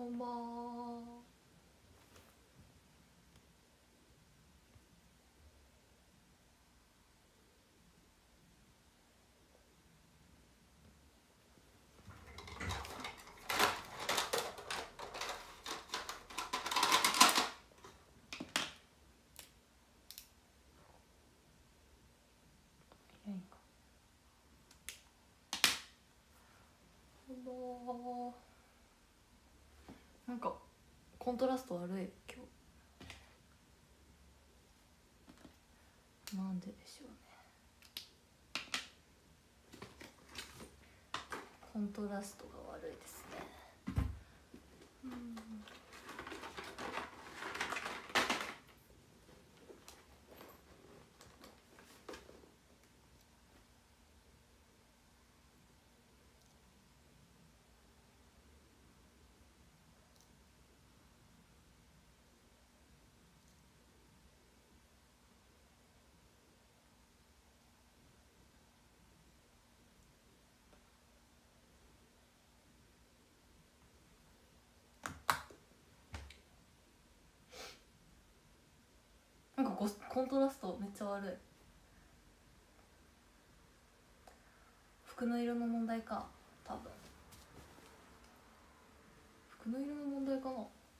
んばんは。なんかコントラスト悪い今日。なんででしょうね。コントラストが悪いですね。なんかコントラストめっちゃ悪い。服の色の問題か、多分。服の色の問題かな。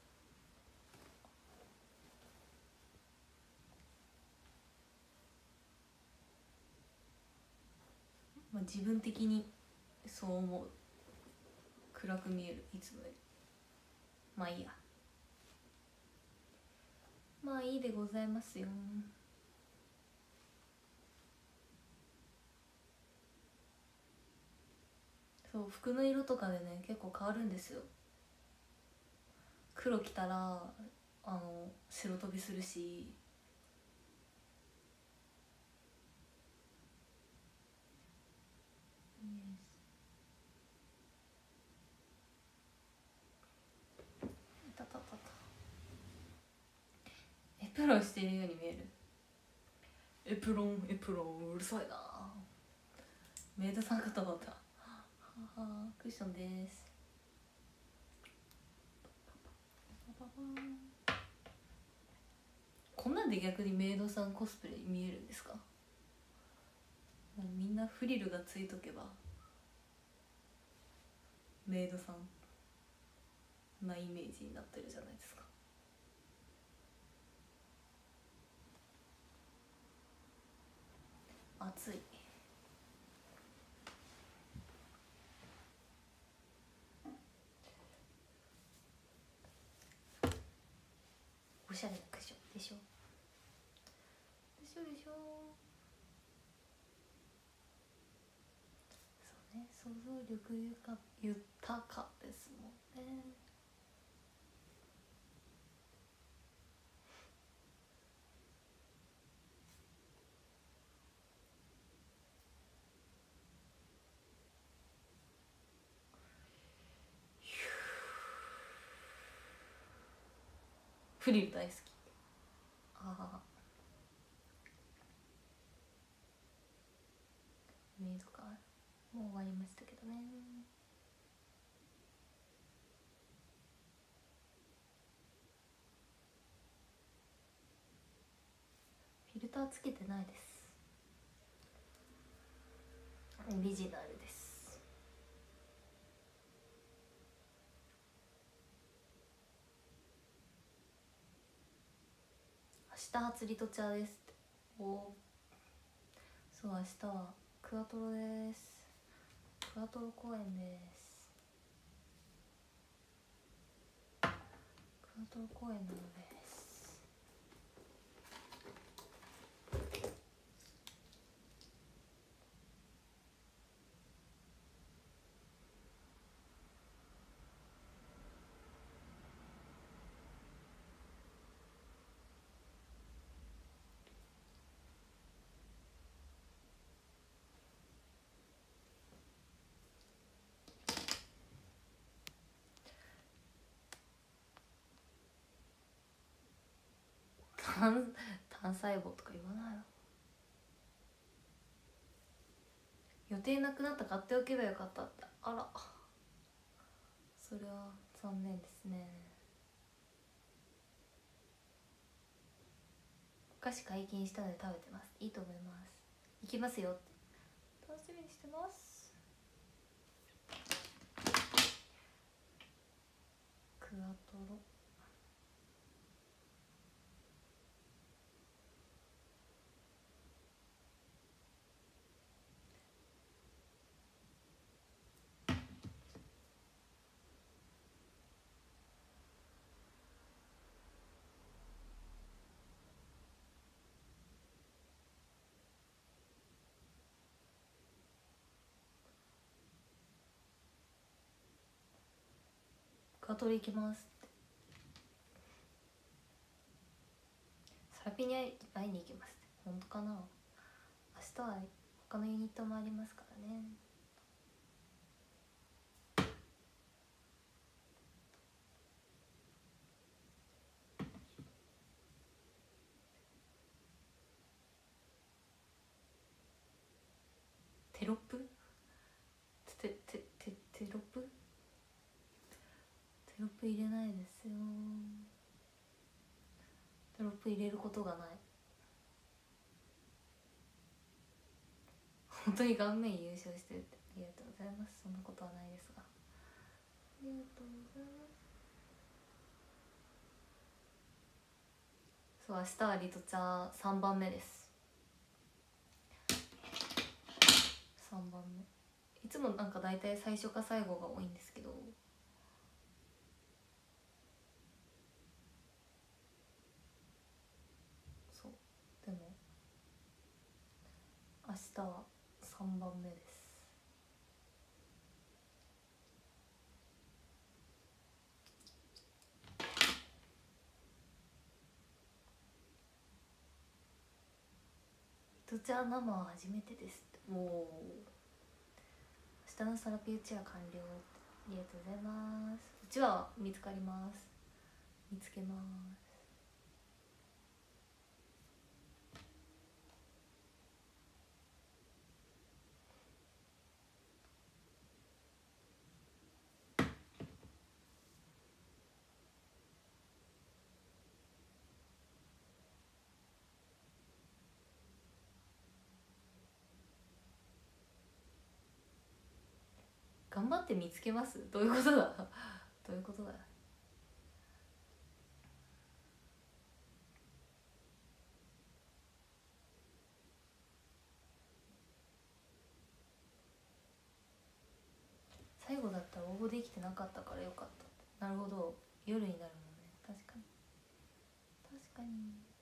まあ、自分的にそう思う。暗く見える、いつもより。まあいいや。まあいいでございますよ。そう、服の色とかでね結構変わるんですよ。黒着たら白飛びするし、たたたたエプロンしているように見える。エプロンうるさいな。メイドさんかと思った。ははクッションです。こんなんで逆にメイドさんコスプレに見えるんですか。みんなフリルがついとけばメイドさんなイメージになってるじゃないですか。暑い。おしゃれなクッションでしょ。でしょでしょ。そうね、想像力豊かですもんね。フリル大好き。ああ、メイドかもう終わりましたけどね。フィルターつけてないです。オリジナルです。明日初リトチャーですって。お、そう、明日はクワトロです。クワトロ公演です。クワトロ公演なのです。単細胞とか言わないの。予定なくなった、買っておけばよかったって。あら、それは残念ですね。お菓子解禁したので食べてます。いいと思います。行きますよって楽しみにしてます。クワトロクワトロ行きますって。サラピに会いに行きますって。本当かな。明日は他のユニットもありますからね。テロップテロップテロップ入れないですよ。テロップ入れることがない。本当に顔面優勝してるって。ありがとうございます。そんなことはないですが、ありがとうございます。そう、明日はリトチャ3番目です。3番目いつもなんか大体最初か最後が多いんですけど、そうでも明日は3番目です。リトチャ生は初めてですって。おお、明日のサラピうちは完了。ありがとうございます。うちは見つかります。見つけます。頑張って見つけます。どういうことだどういうことだ。最後だったら応募できてなかったからよかった。なるほど、夜になるもんね。確かに確かに。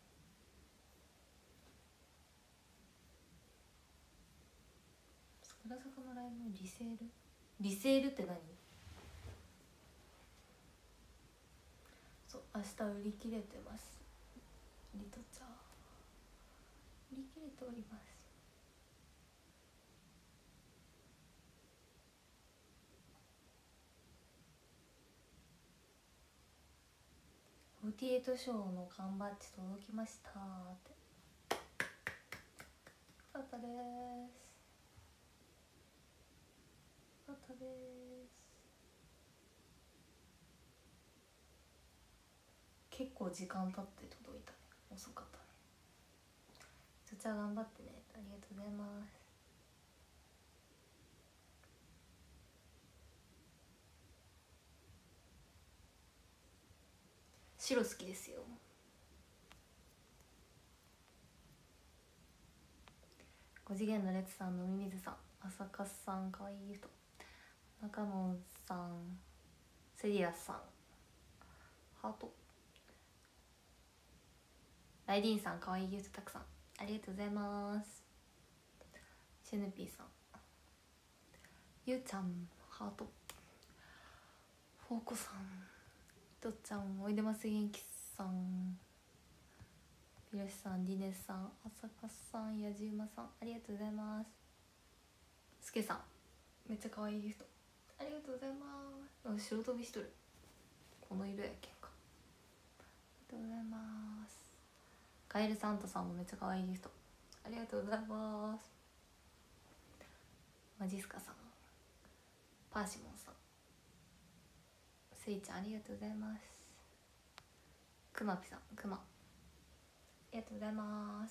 桜坂のライブのリセール、リセールって何。そう、明日売り切れてます。リトちゃん売り切れております。48ショーの缶バッジ届きましたって。よかったです。よかったです。結構時間経って届いたね。遅かったね。そちら頑張ってね。ありがとうございます。白好きですよ。5次元の列さん、飲み水さん、浅香さん、かわいい人、中門さん、セリアさん、ハート、ライディーンさん、かわいい人たくさんありがとうございます。シェヌピーさん、ゆうちゃん、ハート、フォーコさん、ひとちゃん、おいでます元気さん、ひろしさん、りねさん、浅香さん、やじうまさん、ありがとうございます。すけさん、めっちゃ可愛い人ありがとうございます。白飛びしとる。この色やけんか。ありがとうございます。カエルサンタさんもめっちゃ可愛い人ありがとうございます。マジスカさん、パーシモンさん、 スイちゃんありがとうございます。くまぴさん、くまありがとうございます。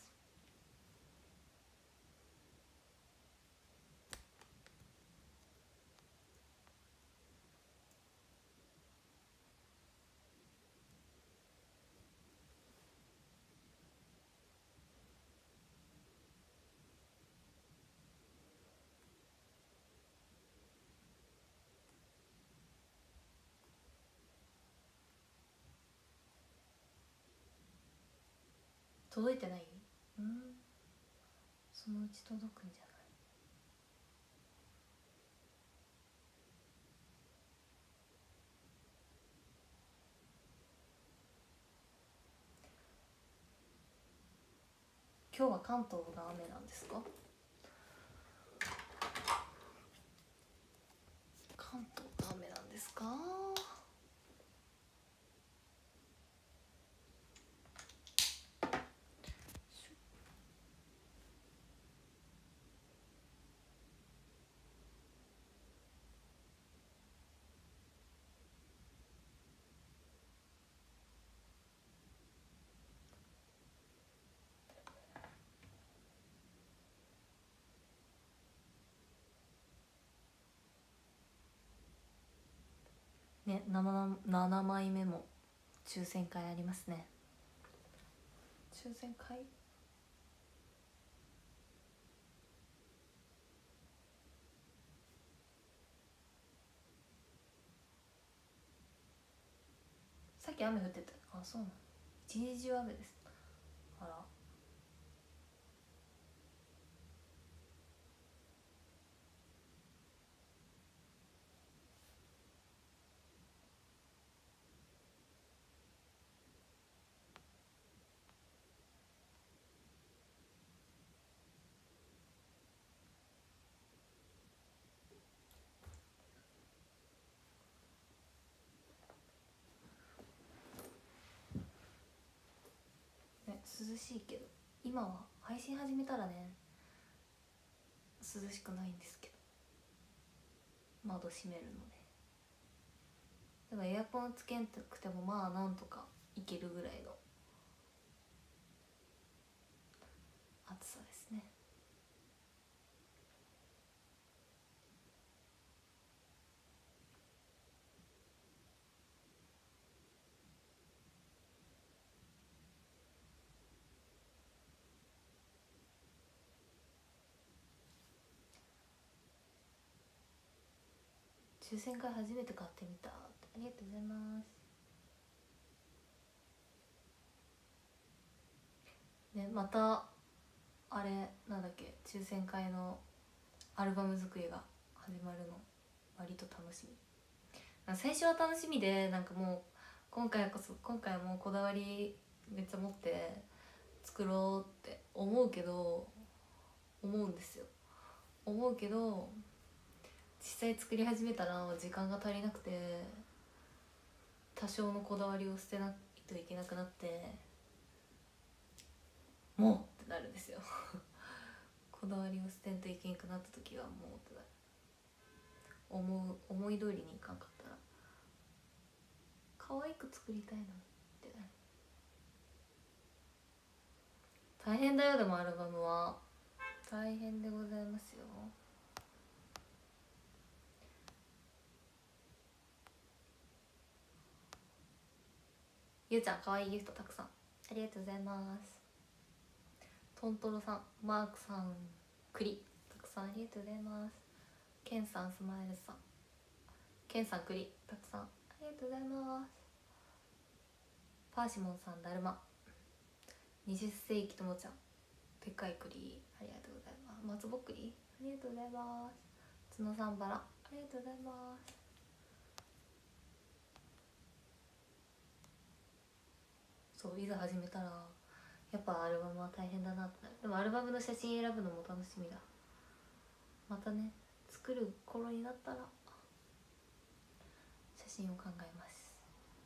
届いてない？うん、そのうち届くんじゃない？今日は関東が雨なんですか？関東が雨なんですか？ね、7枚目も抽選会ありますね。抽選会？さっき雨降ってた。あ、そうなの。一日中雨です。あら。ね、涼しいけど今は配信始めたらね涼しくないんですけど、窓閉めるので。だからエアコンつけんとくてもまあなんとかいけるぐらいの暑さですね。抽選会初めて買ってみた。ありがとうございます。ね、またあれなんだっけ、抽選会のアルバム作りが始まるの割と楽しみ。最初は楽しみで、なんかもう今回はもうこだわりめっちゃ持って作ろうって思うんですよ。思うけど実際作り始めたら時間が足りなくて、多少のこだわりを捨てないといけなくなって、もうってなるんですよこだわりを捨てんといけなくなった時はもうってなる。思い通りにいかんかったら可愛く作りたいなってなる。大変だよ。でもアルバムは大変でございますよ。ゆうちゃん可愛いギフトたくさんありがとうございます。トントロさん、マークさん、栗たくさんありがとうございます。ケンさん、スマイルさん、ケンさん、栗たくさんありがとうございます。パーシモンさん、だるま、20世紀ともちゃん、でっかい栗ありがとうございます。松ぼっくりありがとうございます。角さん、バラありがとうございます。そう、いざ始めたらやっぱアルバムは大変だなってなる。でもアルバムの写真選ぶのも楽しみだ。またね、作る頃になったら写真を考えます。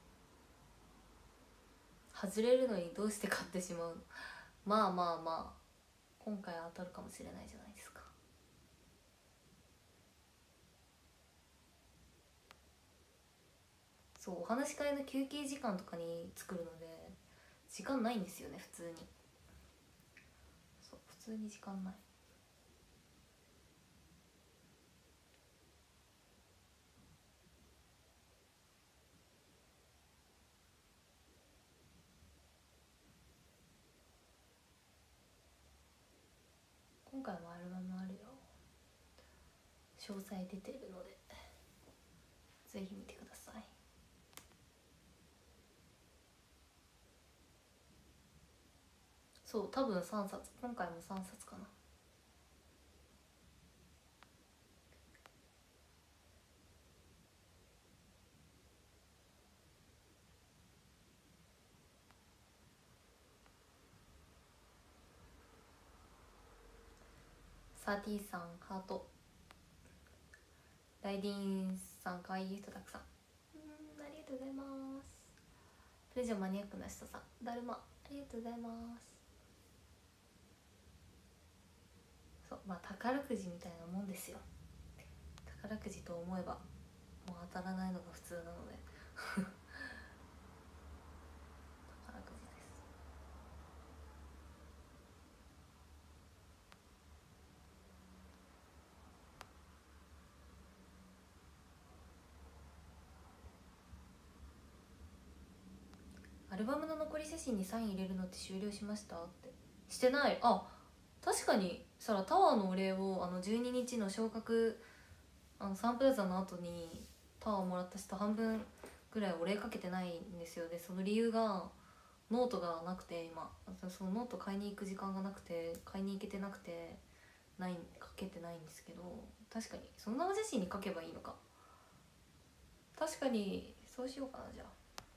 外れるのにどうして買ってしまうの。まあまあまあ今回は当たるかもしれないじゃないですか。 そう、お話し会の休憩時間とかに作るので時間ないんですよね、普通に。そう、普通に時間ない。今回もアルバムあるよ、詳細出てるのでぜひ見てください。そう、多分3冊、今回も3冊かな。サーティーさんハート、ライディーンさんかわいい人たくさん、ありがとうございます。プレジャーマニアックな人さん、だるまありがとうございます。そう、まあ宝くじみたいなもんですよ。宝くじと思えばもう当たらないのが普通なので宝くじです。アルバムの残り写真にサイン入れるのって終了しましたって。してない。あ、確かにさらタワーのお礼を12日の昇格サンプラザの後にタワーをもらった人半分ぐらいお礼かけてないんですよ。でその理由がノートがなくて、今そのノート買いに行く時間がなくて買いに行けてなくてかけてないんですけど、確かにその生写真に書けばいいのか。確かにそうしようかな。じゃあ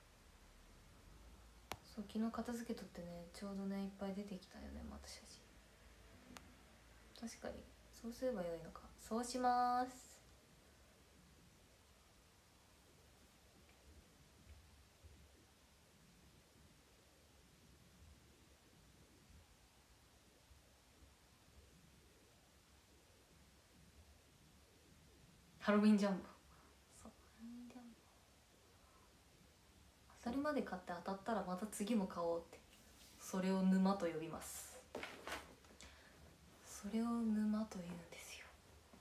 そう、昨日片付けとってね、ちょうどねいっぱい出てきたよね、また写真。確かにそうすればよいのか。そうします。ハロウィンジャンボ、そう、ハロウィンジャンボ当たるまで買って当たったらまた次も買おうって、それを沼と呼びます。それを沼と言うんですよ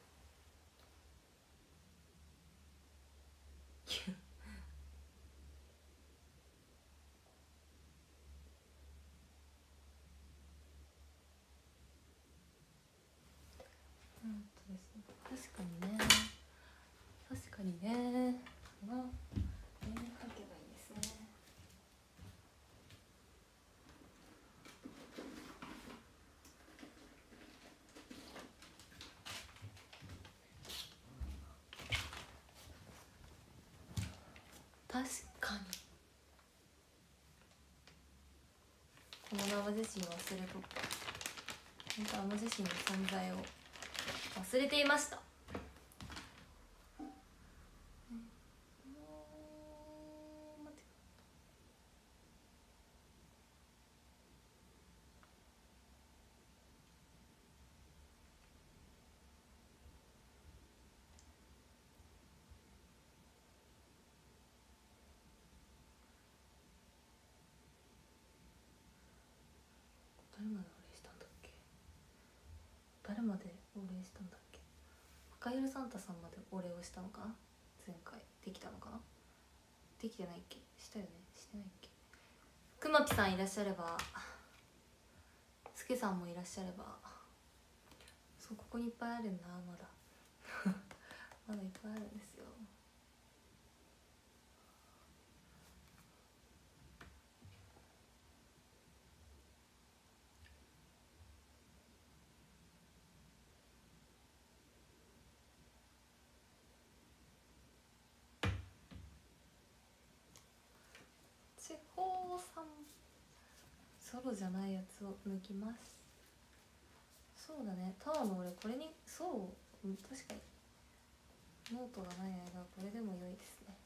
ですね、確かにね、確かにね、まあ書けばいいですね。確かにこの生写真忘れとった。本当生写真の存在を忘れていました。誰までお礼したんだっけ。誰までお礼したんだっけ。赤色サンタさんまでお礼をしたのかな。前回できたのかな。できてないっけ。したよね。してないっけ。くまぴさんいらっしゃれば、すけさんもいらっしゃれば。そう、ここにいっぱいあるんだ。まだまだいっぱいあるんですよ。地方さんソロじゃないやつを抜きます。そうだね、タワーの俺これに、そう、確かにノートがない間はこれでも良いですね。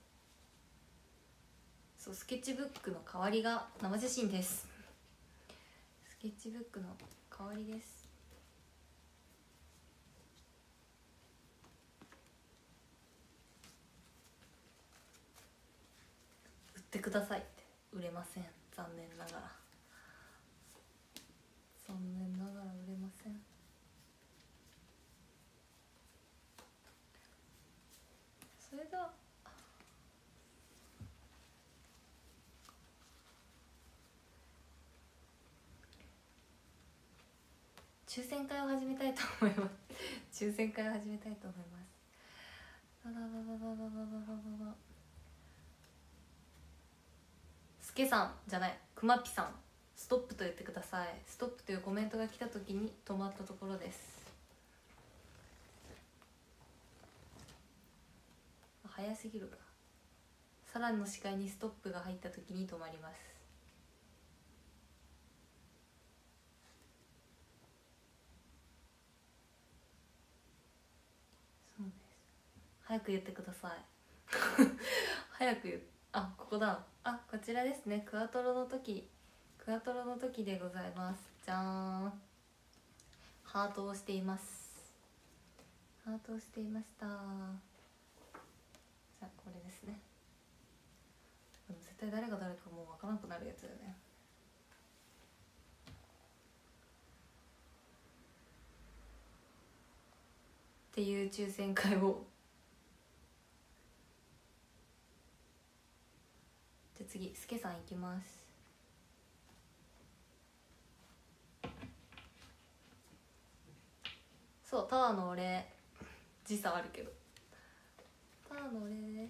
そう、スケッチブックの代わりが生写真です。スケッチブックの代わりです。 ってくださいって。売れません、残念ながら。残念ながら売れません。それでは抽選会を始めたいと思います抽選会を始めたいと思います。すけさんじゃない、くまぴさん、ストップと言ってください。ストップというコメントが来た時に止まったところです。早すぎるか。さらの視界にストップが入った時に止まります。そうです。早く言ってください早く言う。あ、ここだ。あ、こちらですね。クワトロの時でございます。じゃーん。ハートをしています。ハートをしていました。じゃあこれですね。でも絶対誰が誰かもう分からなくなるやつだよね。っていう抽選会を。じゃあ次、すけさんいきます。そう、タワーのお礼時差あるけど、タワーのお礼です。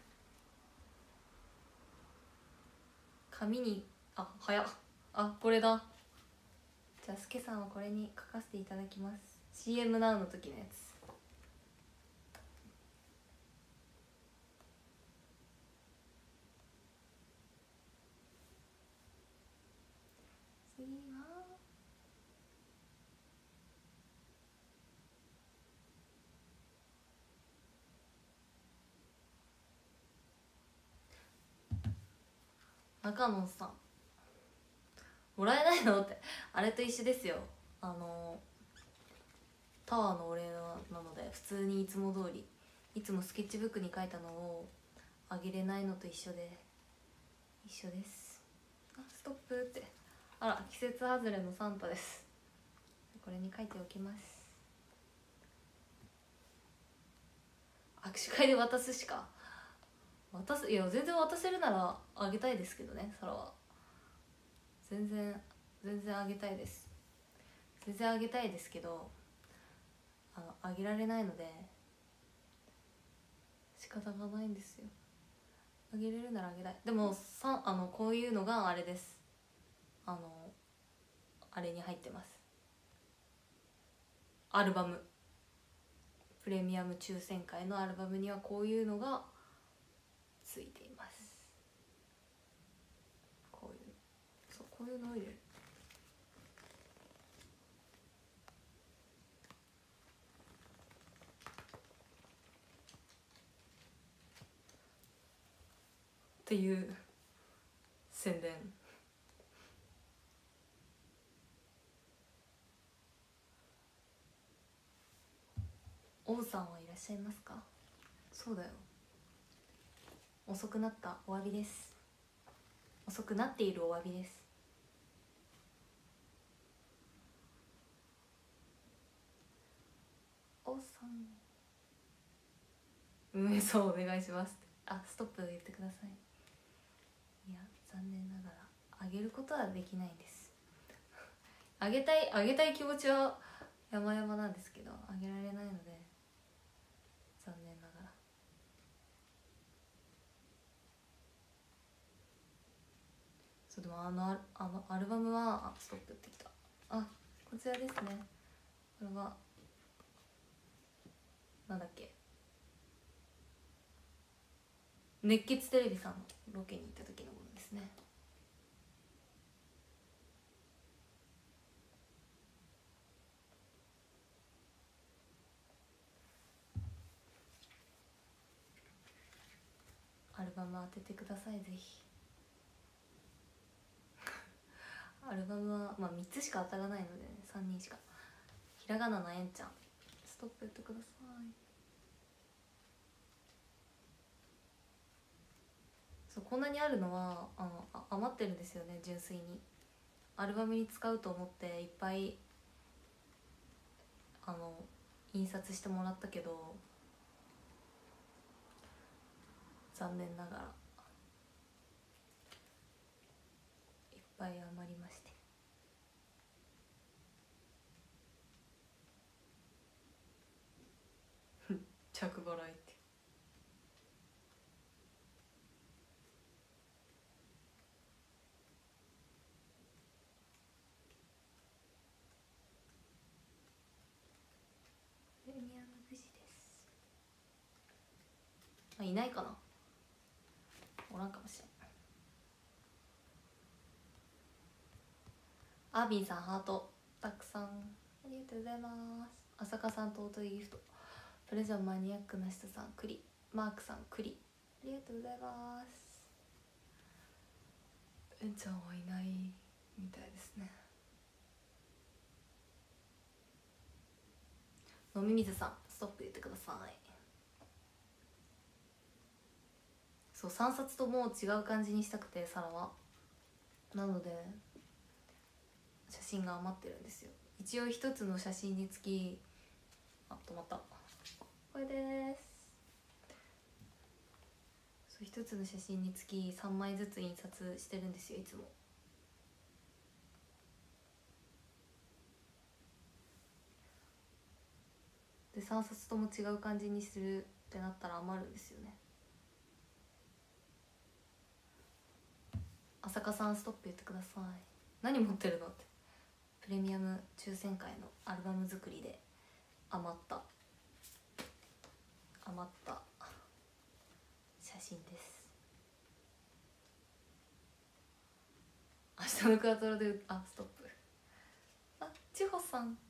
紙に、あ、早っ。あ、これだ。じゃあすけさんはこれに書かせていただきます。 CM ナウの時のやつ。次は中野さん、もらえないのって、あれと一緒ですよ。タワーのお礼なので、普通にいつも通り、いつもスケッチブックに書いたのをあげれないのと一緒です。あ、ストップって。あら、季節外れのサンタです。これに書いておきます。握手会で渡すしか。いや全然渡せるならあげたいですけどね。それは全然あげたいです。全然あげたいですけど、あげられないので仕方がないんですよ。あげれるならあげたい。でもこういうのがあれです。あれに入ってます。アルバム、プレミアム抽選会のアルバムにはこういうのがついています。こういうのを入れる。っていう宣伝。王さんはいらっしゃいますか。そうだよ、遅くなったお詫びです。遅くなっているお詫びです。王さん、運営そうお願いします。あ、ストップ言ってください。いや残念ながらあげることはできないんです。あげたい気持ちは山々なんですけど、あげられないので残念ながら。そうでもアルバムは、ストップってきた。あ、こちらですね。これはなんだっけ、熱血テレビさんのロケに行った時のものですね。アルバム当ててください、ぜひ。アルバムは、まあ、3つしか当たらないので、ね、3人しか。ひらがなのえんちゃん、ストップやってください。 そうこんなにあるのは余ってるんですよね。純粋にアルバムに使うと思っていっぱい印刷してもらったけど、残念ながらいっぱい余りまして、着払いって。プレミアム富士です。いないかな、おらんかもしれん。アービンさんハートたくさんありがとうございます。浅香さんと尊いギフト、プレゼンマニアックな人さんクリ、マークさんクリ、ありがとうございます。えんちゃんはいないみたいですね。飲み水さんストップ言ってください。そう3冊とも違う感じにしたくてサラは、なので写真が余ってるんですよ。一応一つの写真につき、止まった、これです。そう一つの写真につき3枚ずつ印刷してるんですよいつも。で3冊とも違う感じにするってなったら余るんですよね。浅香さんストップ言ってください。何持ってるのって。プレミアム抽選会のアルバム作りで余った写真です。明日のクワトロでストップ。千穂さん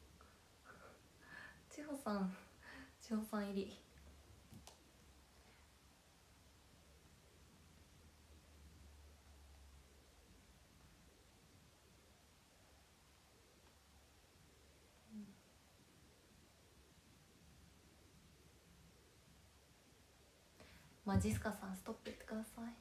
入り。マジスカさんストップ言ってください。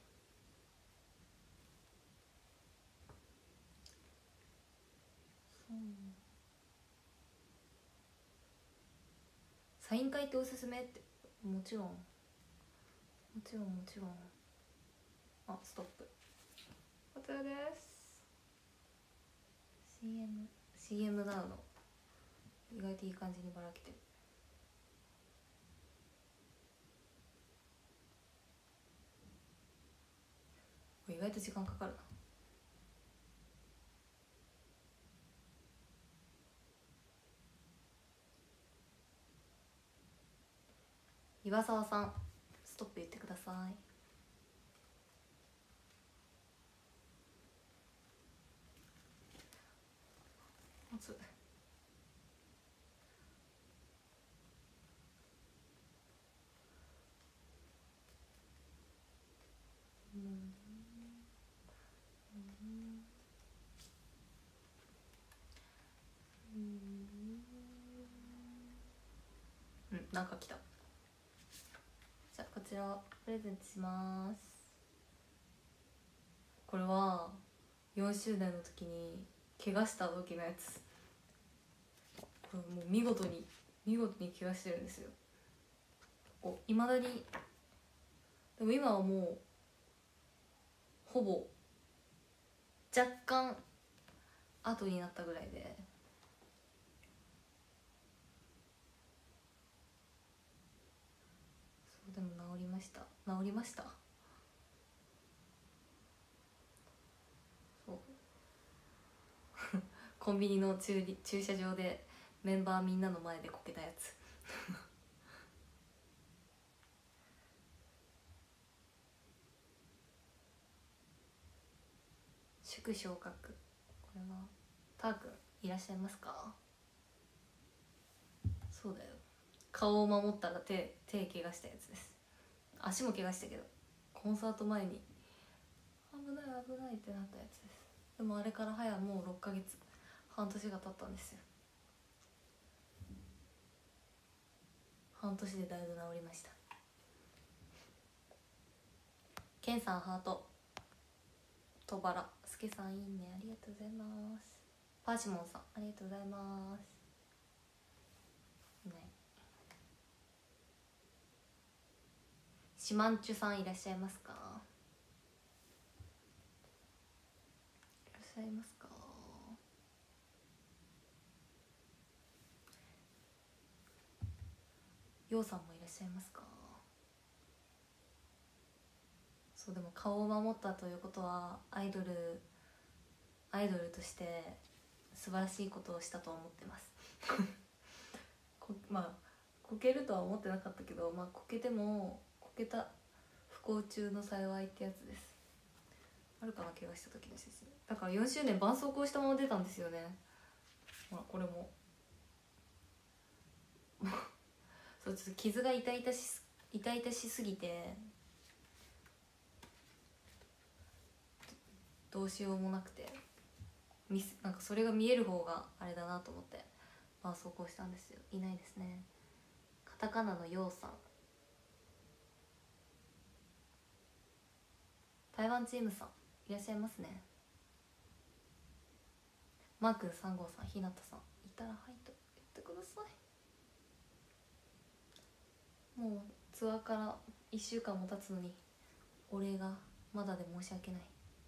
サイン会っておすすめって。もちろんストップ。こちらです。 CM なの意外といい感じにばらけてる。意外と時間かかるな。岩沢さんストップ言ってください。まずなんか来た。じゃあこちらをプレゼントします。これは4周年の時に怪我した時のやつ。これもう見事に怪我してるんですよ。いまだに。でも今はもうほぼ若干後になったぐらいで、そうでも治りました。そうコンビニの駐車場でメンバーみんなの前でこけたやつ祝昇格。これはターくんいらっしゃいますか。そうだよ、顔を守ったら手怪我したやつです。足も怪我したけどコンサート前に危ないってなったやつです。でもあれから早もう6ヶ月半年が経ったんですよ。半年でだいぶ治りました。 ケンさんハート、とばら、すけさんいいね、ありがとうございます。パーシモンさんありがとうございます。いない。シマンチュさんいらっしゃいますか？いらっしゃいますか？ようさんもいらっしゃいますか？そう、でも顔を守ったということはアイドルとして素晴らしいことをしたと思ってますまあこけるとは思ってなかったけど、まあこけてもこけた不幸中の幸いってやつです。あるかな、怪我した時の写真だから。4周年絆創膏したまま出たんですよね。ほらこれもそう、ちょっと傷が痛々しすぎてどうしようもなくて、なんかそれが見える方があれだなと思って絆創膏したんですよ。いないですね。カタカナのヨウさん、台湾チームさんいらっしゃいますね。マー君3号さん、ひなたさんいたらはいと言ってください。もうツアーから1週間も経つのにお礼がまだで申し訳ない。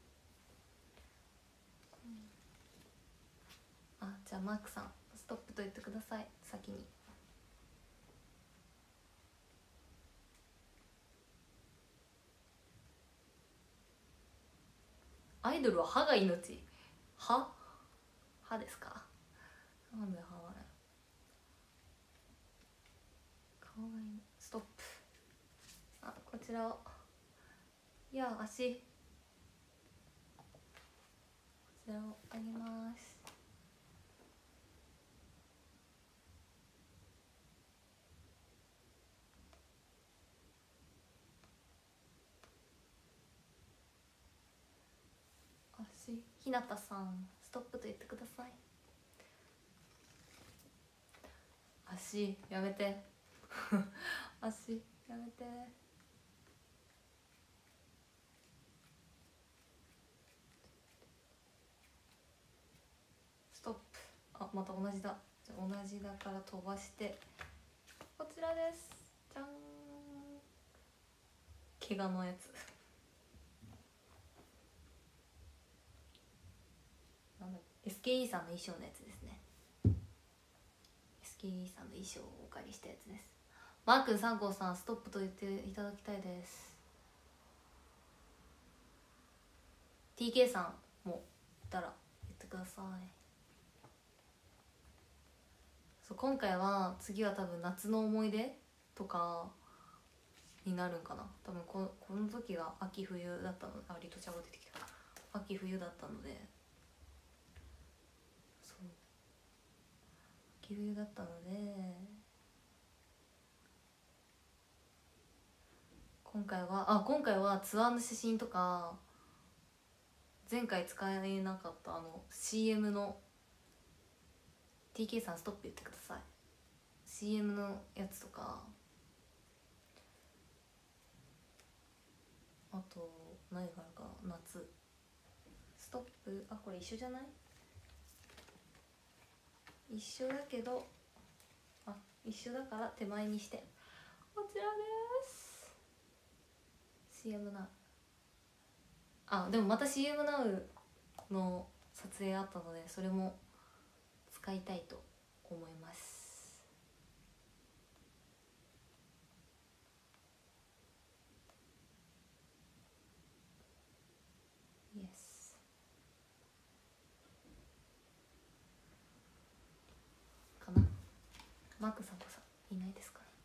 あ、じゃあマークさんストップと言ってください先に。アイドルは歯が命。歯ですか？なんで歯はね。顔がいい。ストップ。あ、こちらを。いや、足。こちらをあげます。足。ひなたさんストップと言ってください。足やめて足やめて。ストップ。あ、また同じだ。じゃあ同じだから飛ばしてこちらです。じゃん。怪我のやつなんだっけ、 SKE さんの衣装のやつですね。 SKE さんの衣装をお借りしたやつです。マー君3号さんストップと言っていただきたいです。 TK さんもいたら言ってください。そう、今回は次は多分夏の思い出とかになるんかな。多分この時が秋冬だったの。あ、リトちゃんが出てきた。秋冬だったので、そう、秋冬だったので今回はツアーの写真とか、前回使えなかったCM の TK さんストップ言ってください。 CM のやつとか、あと何があるかな。夏ストップ、あ、これ一緒じゃない？一緒だけど、あ、一緒だから手前にしてこちらです。 CM な、あ、でもまた CM なうの撮影あったのでそれも使いたいと思います。イエスかな。マークさんこそいないですかね。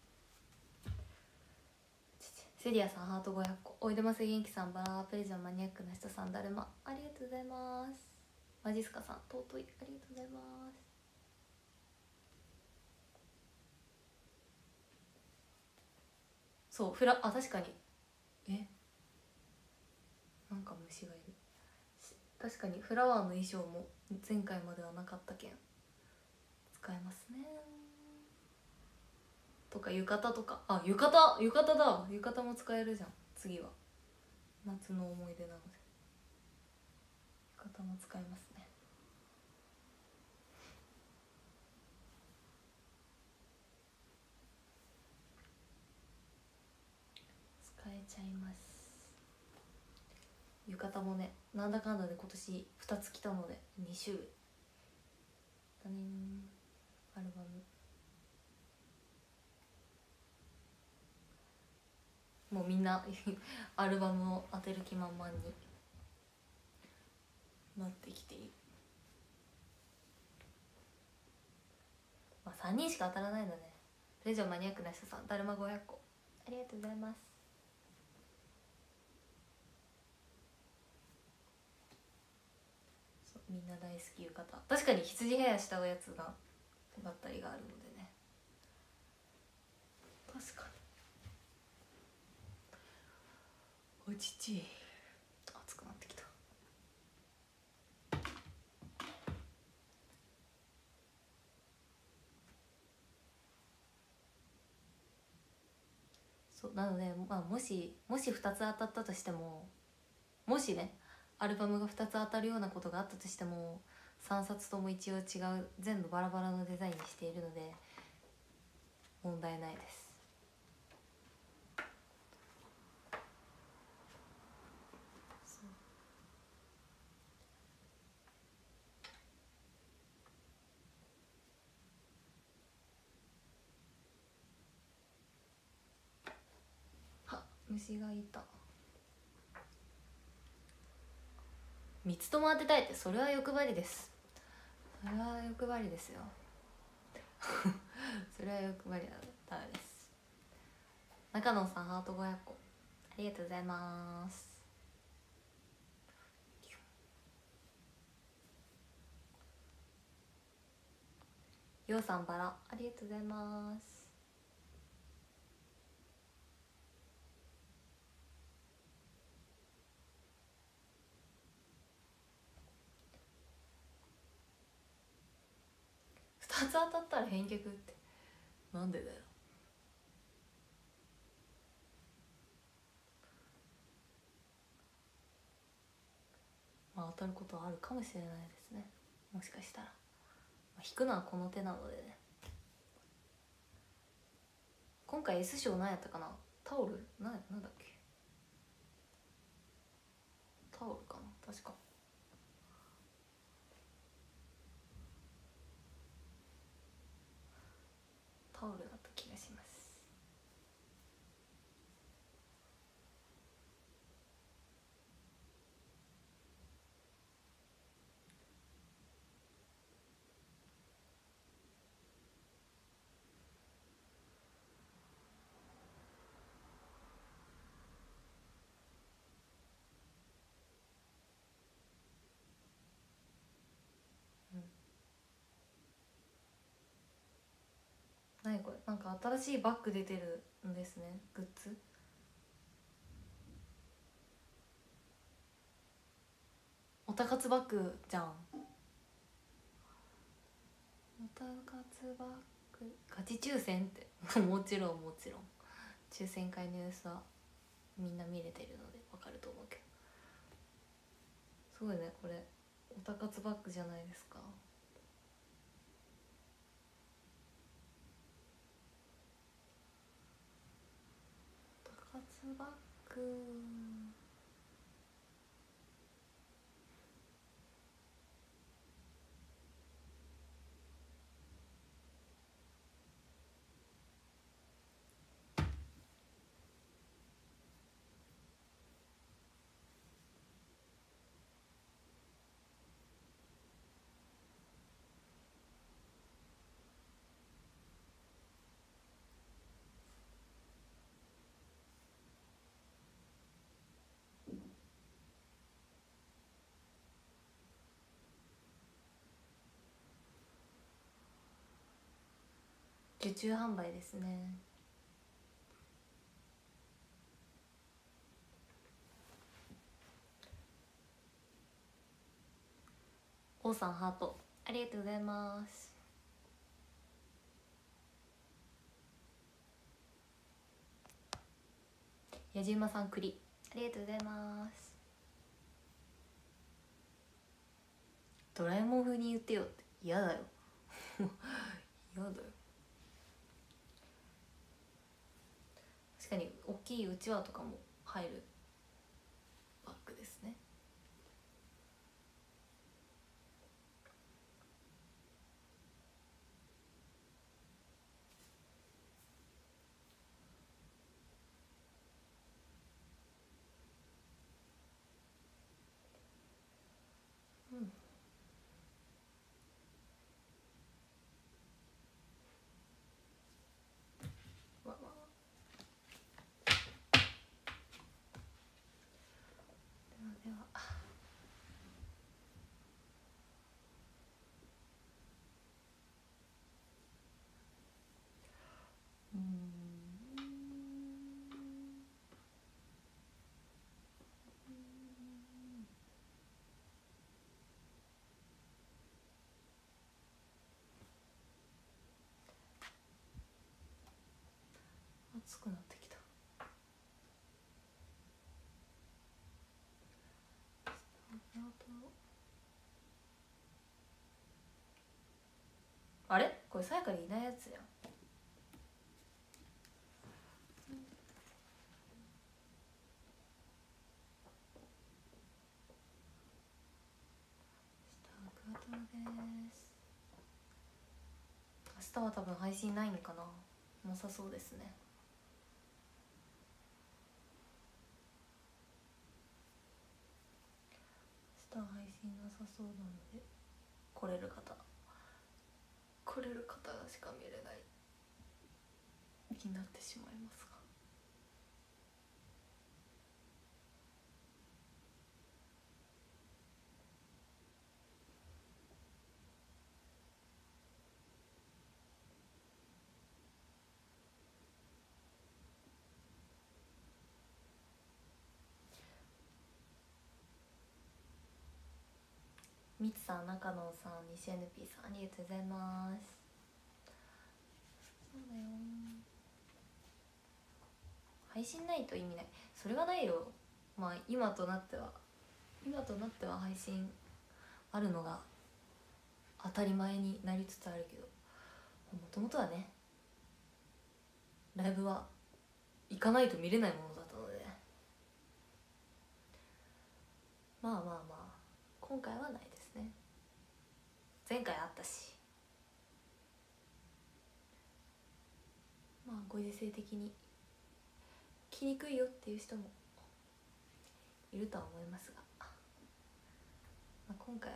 セリアさんハート500個。おいでます元気さん、バラープレジャーマニアックな人さん、だるまありがとうございます。マジスカさん尊いありがとうございます。そう、あ、確かに、え、なんか虫がいる。確かにフラワーの衣装も前回まではなかったけん使えますね。とか浴衣とか、あ、浴衣だ、浴衣も使えるじゃん次は。 夏の思い出なので浴衣も使いますね。使えちゃいます。浴衣もね、なんだかんだで今年2つ着たので2種類だね。アルバムもうみんなアルバムを当てる気満々になってきている。まあ3人しか当たらないのね。それ以上マニアックな人さん、だるま500個ありがとうございます。そうみんな大好き浴衣。確かに羊ヘアしたやつがだったりがあるのでね。確かにおちち暑くなってきた。そうなので、まあ、もし2つ当たったとしても、もしねアルバムが2つ当たるようなことがあったとしても、3冊とも一応違う、全部バラバラのデザインにしているので問題ないです。は、虫がいた。3つとも当てたいって、それは欲張りです。それは欲張りですよそれは欲張りだったらです。中野さんハート500個ありがとうございます。ようさんバラありがとうございます。2つ当たったら返却ってなんでだよ。まあ当たることはあるかもしれないですね、もしかしたら。引くのはこの手なのでね。今回 S 賞何やったかな。タオルなんだっけ。タオルかな確か。タオルだった気がします。何これ、なんか新しいバッグ出てるんですね、グッズ。おたかつバッグじゃん。おたかつバッグガチ抽選ってもちろんもちろん抽選会の様子はみんな見れてるのでわかると思うけど、すごいねこれ。おたかつバッグじゃないですか。おたかつバッグ受注販売ですね。王さんハートありがとうございます。矢島さん栗ありがとうございます。ドラえもん風に言ってよって。嫌だよ嫌だよ。確かに大きいうちわとかも入るバッグですね。うん。わわ。ではでは。暑くなってきた。あれこれさやかにいないやつやん。クワトロです。明日は多分配信ないんかな。なさそうですね。明日は配信なさそうなので、来れる方しか見れないになってしまいますが。みつさん、中野さん、西 NP さん、ありがとうございます。そうだよ、配信ないと意味ない。それはないよ。まあ今となっては配信あるのが当たり前になりつつあるけど、もともとはね、ライブは行かないと見れないものだったので、まあまあまあ今回はないですね。前回あったし、まあご時世的に来にくいよっていう人もいるとは思いますが、まあ、今回は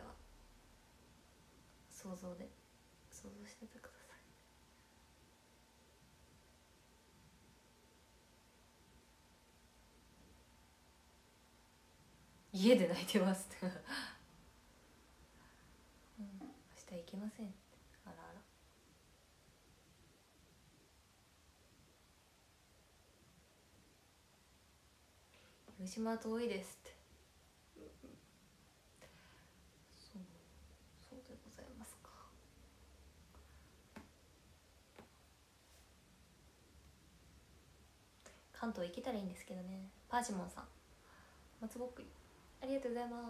想像しててください。家で泣いてますってうん、明日行けません。あらあら。広島は遠いですって。そうでございますか。関東行けたらいいんですけどね。パージモンさん、松ぼっくりありがとうございます。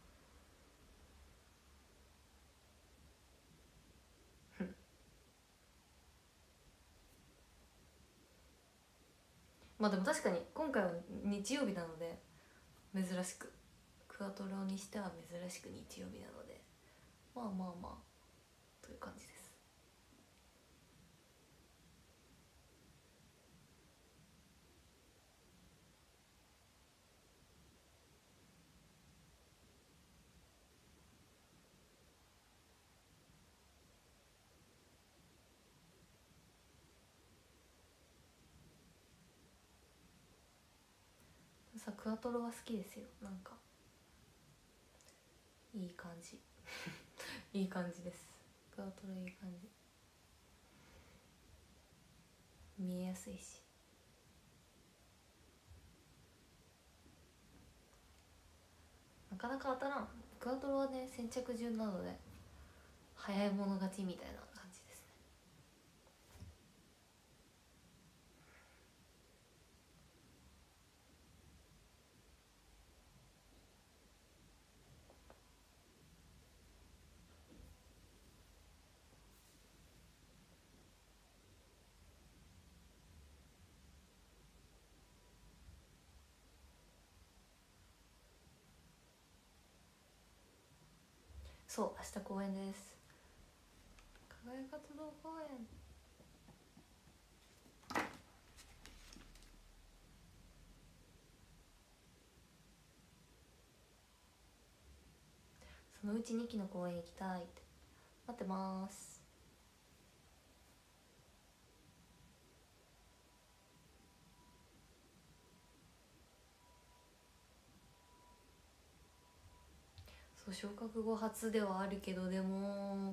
まあでも確かに今回は日曜日なので、珍しくクワトロにしては珍しく日曜日なので、まあまあまあという感じです。さ、クワトロは好きですよ。なんかいい感じいい感じです。クワトロいい感じ、見えやすいし。なかなか当たらん。クワトロはね、先着順なので早い者勝ちみたいな感じですね。 そう明日公演です。課外活動公演。そのうち2期の公演行きたいって待ってます。そう昇格後初ではあるけど、でも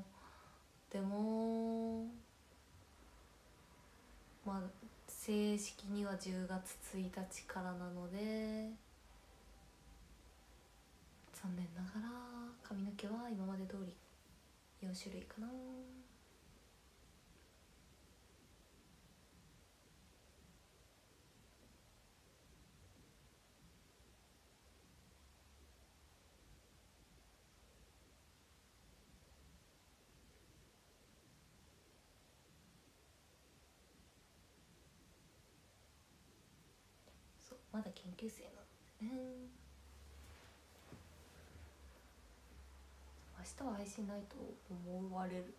まあ正式には10月1日からなので、残念ながら髪の毛は今まで通り4種類かな。そうまだ研究生なのでね。明日は配信ないと思われる。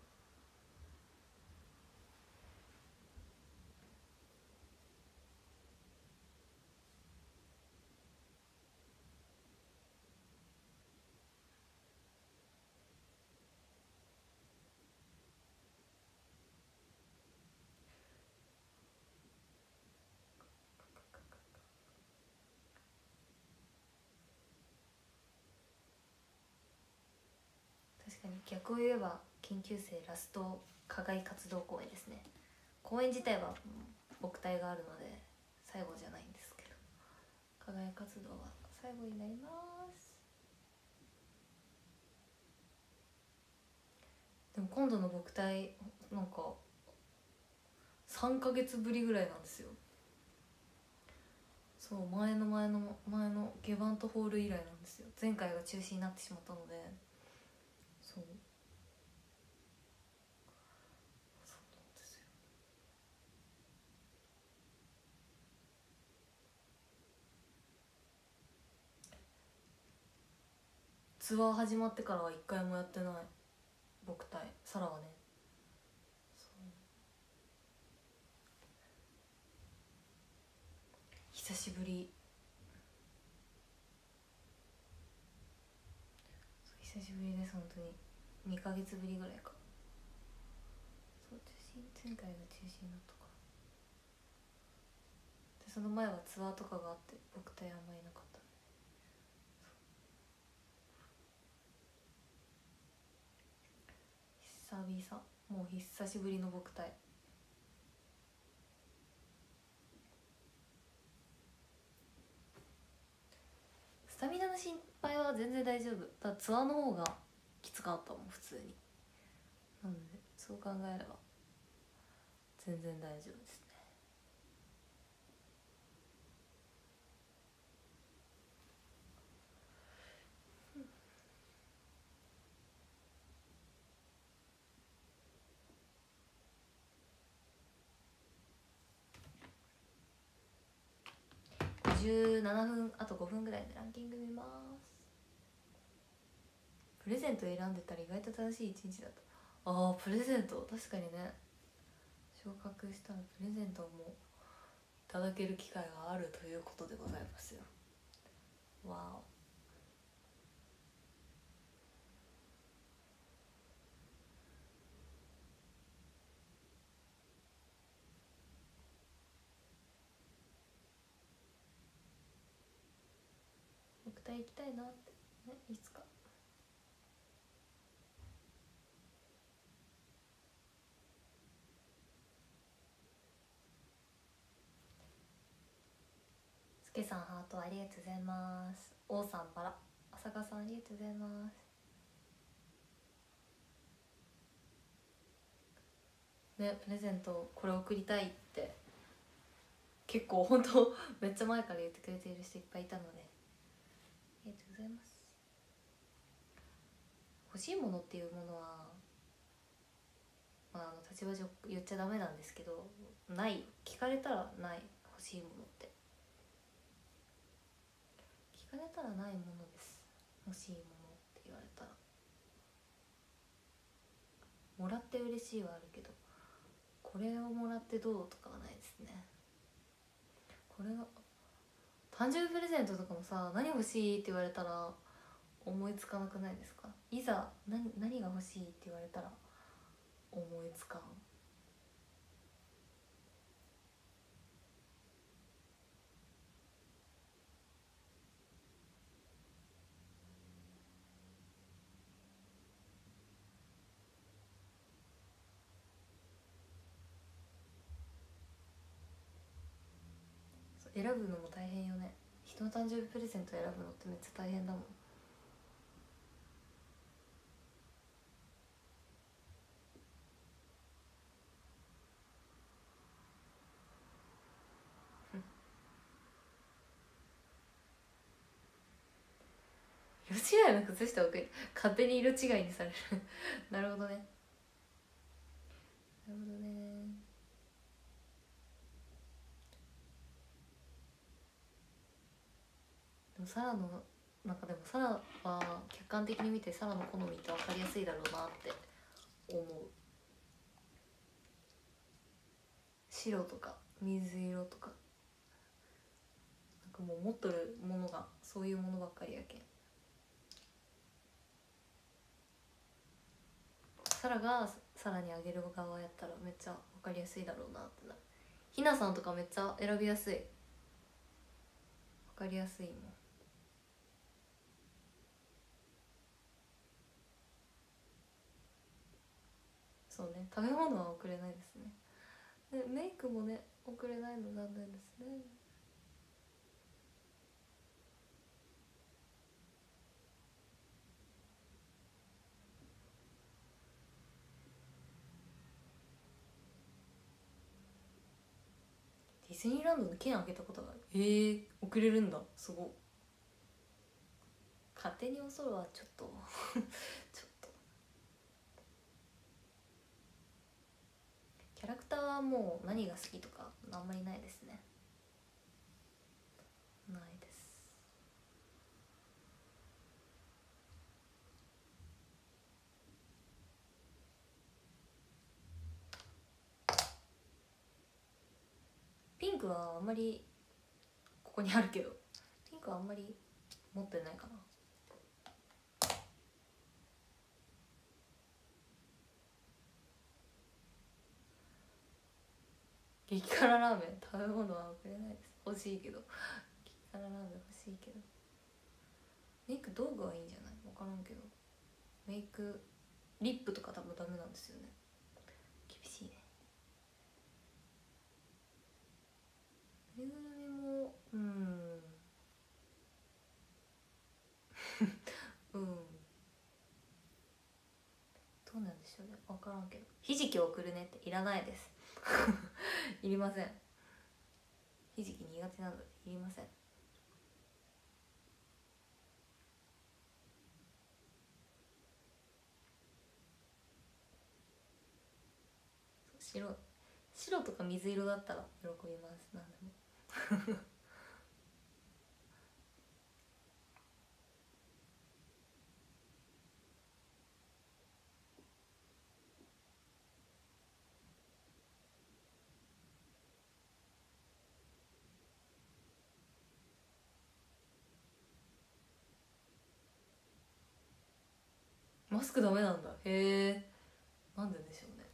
確かに逆を言えば研究生ラスト課外活動公演ですね。公演自体は僕体があるので最後じゃないんですけど、課外活動は最後になります。でも今度の僕体なんか3ヶ月ぶりぐらいなんですよ。そう前のゲバントホール以来なんですよ。前回が中止になってしまったので。そうなんですよ。ツアー始まってからは1回もやってない。僕体サラはね。久しぶり。久しぶりです。本当に2ヶ月ぶりぐらいか。そう前回が中止になったからで、その前はツアーとかがあって僕体あんまりいなかった。久々、もう久しぶりの僕体。スタミナの心配は全然大丈夫。ただツアーの方がきつかったもん普通に。なのでそう考えれば全然大丈夫ですね。57分、あと5分ぐらいでランキング見ます。プレゼント選んでたら意外と正しい一日だった。ああプレゼント確かにね。昇格したらプレゼントもいただける機会があるということでございますよ。わお。僕体行きたいなってね、いつか。すけさんハートありがとうございます。王さんバラ、浅香さんありがとうございますね。プレゼントこれ送りたいって結構本当めっちゃ前から言ってくれている人いっぱいいたので、ありがとうございます。欲しいものっていうものは、まあ、立場上言っちゃダメなんですけど、ない。聞かれたらない。欲しいものって聞かれたらないものです。欲しいものって言われたらもらって嬉しいはあるけど、これをもらってどうとかはないですね。これが誕生日プレゼントとかもさ、何欲しいって言われたら思いつかなくないですか？いざ何が欲しいって言われたら思いつかん。選ぶのも大変よね。人の誕生日プレゼント選ぶのってめっちゃ大変だもん。色違いの靴下を勝手に色違いにされるなるほどね、なるほどね。でもサラのでもサラは客観的に見てサラの好みって分かりやすいだろうなって思う。白とか水色とか、なんかもう持っとるものがそういうものばっかりやけん、サラがサラにあげる側やったらめっちゃ分かりやすいだろうなってなる。ひなさんとかめっちゃ選びやすい、分かりやすいもん。そうね、食べ物は送れないですね。でメイクもね送れないの残念ですね。ディズニーランドの券あげたことがある。送れるんだ、すごい。勝手におそろはちょっとちょっとキャラクターはもう何が好きとかあんまりないですね。ないです。ピンクはあんまりここにあるけど、ピンクはあんまり持ってないかな。激辛ラーメン食べ物は送れないです。欲しいけど、激辛ラーメン欲しいけど、メイク道具はいいんじゃない？分からんけど、メイクリップとか多分ダメなんですよね。厳しいね。ぬいぐるみもうんどうなんでしょうね、分からんけど。ひじきを送るねっていらないですいりません。ひじき苦手なのでいりません。白とか水色だったら喜びます。何でもマスクダメなんだ。へえ、なんででしょうね。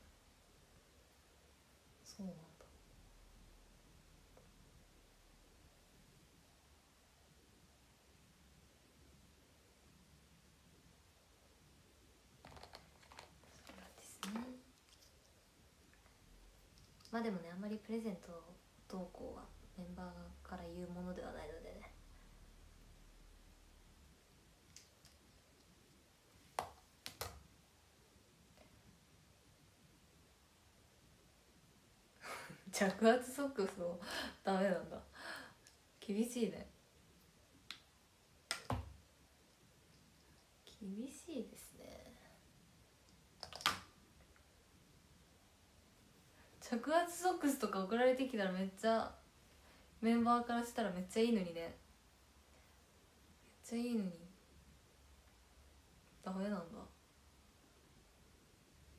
そうなんだ。そうですね。まあでもね、あんまりプレゼントどうこうはメンバーから言うものではないのでね。着圧ソックスもダメなんだ。厳しいね。厳しいですね。着圧ソックスとか送られてきたらめっちゃ、メンバーからしたらめっちゃいいのにね。めっちゃいいのにダメなんだ。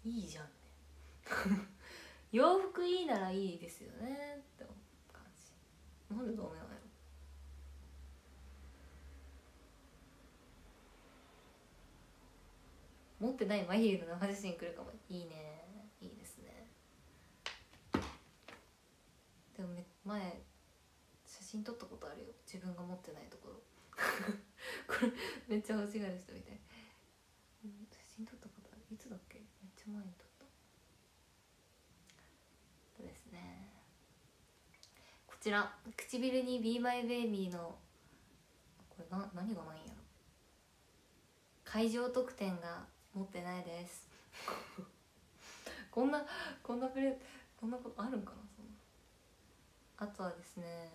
いいじゃんね洋服いいならいいですよねって感じ。なんでダメなんやろ。持ってないマヒルの生写真来るかも。いいね、いいですね。でも前写真撮ったことあるよ、自分が持ってないところこれめっちゃ欲しがる人みたい。写真撮ったことある、いつだっけ、めっちゃ前に撮ったとですね。こちら唇に Be My Baby のこれ何がないんやろ、会場特典が持ってないですこんなこんなことあるんかな。そんなあとはですね、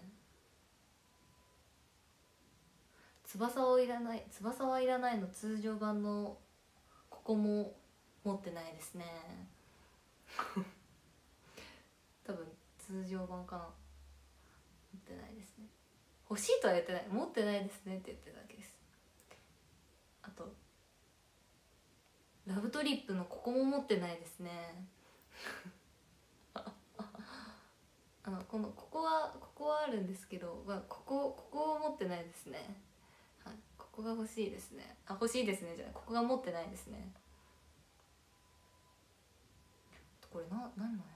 翼はいらないの通常版のここも持ってないですね多分通常版かな。持ってないですね。欲しいとは言ってない、持ってないですねって言ってるだけです。あとラブトリップのここも持ってないですねここはあるんですけど、ここを持ってないですね。はい、ここが欲しいですね。あ、欲しいですねじゃない、ここが持ってないですね。これなんなんやろ。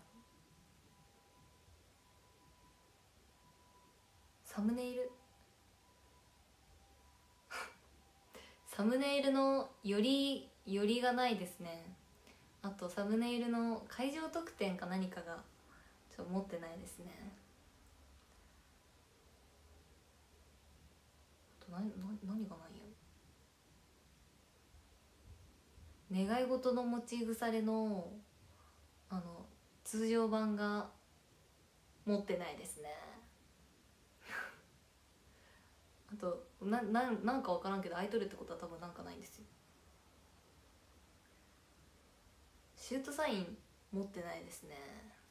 サムネイルサムネイルのよりがないですね。あとサムネイルの会場特典か何かがちょっと持ってないですね。あと何がないやろ。願い事の持ち腐れの通常版が持ってないですね。あとなんか分からんけど、アイドルってことは多分なんかないんですよ。シュートサイン持ってないですね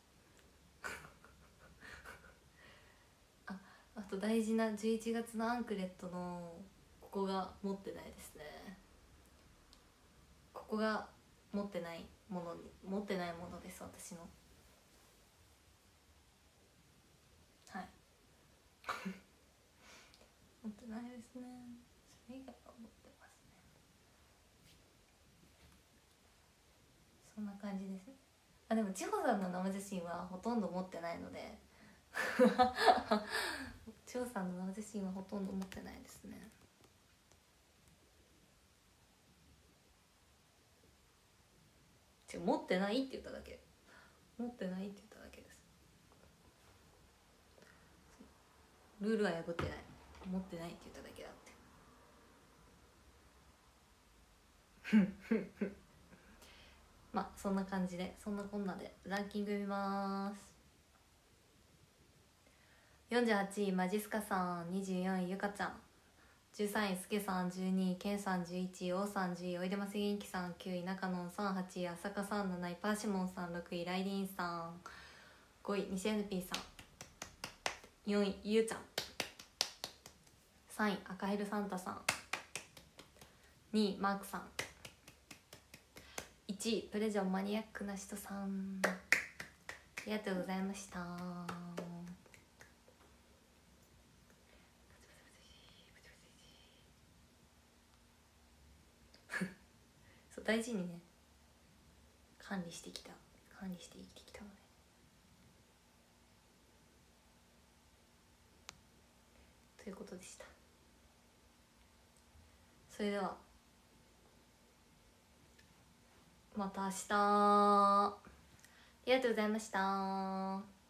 あと大事な11月のアンクレットのここが持ってないですね。ここが持ってないものです、私の。はい持ってないですね。それ以外は持ってますね。そんな感じですね。あ、でも千穂さんの生写真はほとんど持ってないので千穂さんの生写真はほとんど持ってないですね。持ってないって言っただけ、持ってないって言っただけです。ルールは破ってない、持ってないって言っただけだってまあそんな感じで、そんなこんなでランキング見ます。48位マジスカさん、24位ゆかちゃん、13位すけさん、12位けんさん、11位おうさん、10位おいでます元気さん、9位中野さん、8位あさかさん、7位パーシモンさん、6位ライディンさん、5位西 NP さん、4位ゆうちゃん、3位赤ヘルサンタさん、2位マークさん、1位プレジョンマニアックな人さん。ありがとうございましたそう大事にね管理して生きてきたので、ということでした。それではまた明日。ありがとうございました。